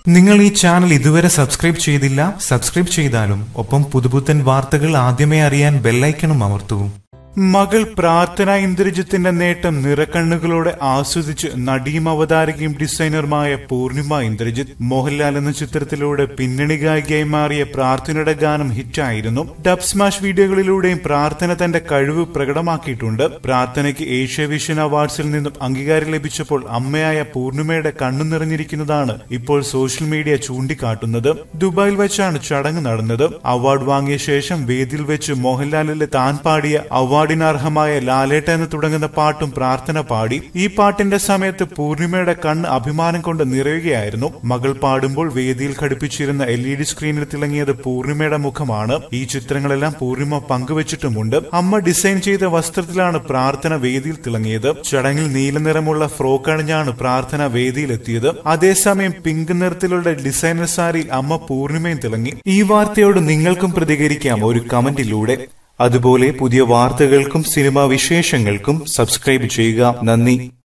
നിങ്ങൾ ഈ ചാനൽ ഇതുവരെ സബ്സ്ക്രൈബ് ചെയ്തില്ല, സബ്സ്ക്രൈബ് ചെയ്താലും ഒപ്പം പുതുപുത്തൻ വാർത്തകൾ ആദ്യമേ അറിയാൻ ബെല്ലൈക്കണും അമർത്തൂ. മകൾ പ്രാർത്ഥന ഇന്ദ്രജിത്തിന്റെ നേട്ടം നിറക്കണ്ണുകളോടെ ആസ്വദിച്ച് നടിയും അവതാരകയും ഡിസൈനറുമായ പൂർണിമ ഇന്ദ്രജിത്ത്. മോഹൻലാൽ എന്ന ചിത്രത്തിലൂടെ പിന്നണി ഗായികയായി മാറിയ പ്രാർത്ഥനയുടെ ഗാനം ഹിറ്റായിരുന്നു. ഡബ് സ്മാഷ് വീഡിയോകളിലൂടെയും പ്രാർത്ഥന തന്റെ കഴിവ് പ്രകടമാക്കിയിട്ടുണ്ട്. പ്രാർത്ഥനയ്ക്ക് ഏഷ്യ വിഷൻ അവാർഡ്സിൽ നിന്നും അംഗീകാരം ലഭിച്ചപ്പോൾ അമ്മയായ പൂർണിമയുടെ കണ്ണു നിറഞ്ഞിരിക്കുന്നതാണ് ഇപ്പോൾ സോഷ്യൽ മീഡിയ ചൂണ്ടിക്കാട്ടുന്നത്. ദുബായിൽ വെച്ചാണ് ചടങ്ങ് നടന്നത്. അവാർഡ് വാങ്ങിയ ശേഷം വേദിയിൽ വെച്ച് മോഹൻലാലിലെ താൻ പാടിയ അവാർഡിനർഹമായ ലാലേട്ട എന്ന് തുടങ്ങുന്ന പാട്ടും പ്രാർത്ഥന പാടി. ഈ പാട്ടിന്റെ സമയത്ത് പൂർണിമയുടെ കണ്ണ് അഭിമാനം കൊണ്ട് നിറയുകയായിരുന്നു. മകൾ പാടുമ്പോൾ വേദിയിൽ ഘടിപ്പിച്ചിരുന്ന LED സ്ക്രീനിൽ തിളങ്ങിയത് പൂർണിമയുടെ മുഖമാണ്. ഈ ചിത്രങ്ങളെല്ലാം പൂർണിമ പങ്കുവച്ചിട്ടുമുണ്ട്. അമ്മ ഡിസൈൻ ചെയ്ത വസ്ത്രത്തിലാണ് പ്രാർത്ഥന വേദിയിൽ തിളങ്ങിയത്. ചടങ്ങിൽ നീല നിറമുള്ള ഫ്രോക്ക് അണിഞ്ഞാണ് പ്രാർത്ഥന വേദിയിലെത്തിയത്. അതേസമയം പിങ്ക് നിറത്തിലുള്ള ഡിസൈനർ സാരിയിൽ അമ്മ പൂർണിമയും തിളങ്ങി. ഈ വാർത്തയോട് നിങ്ങൾക്കും പ്രതികരിക്കാം ഒരു കമന്റിലൂടെ. അതുപോലെ പുതിയ വാർത്തകൾക്കും സിനിമാ വിശേഷങ്ങൾക്കും സബ്സ്ക്രൈബ് ചെയ്യുക. നന്ദി.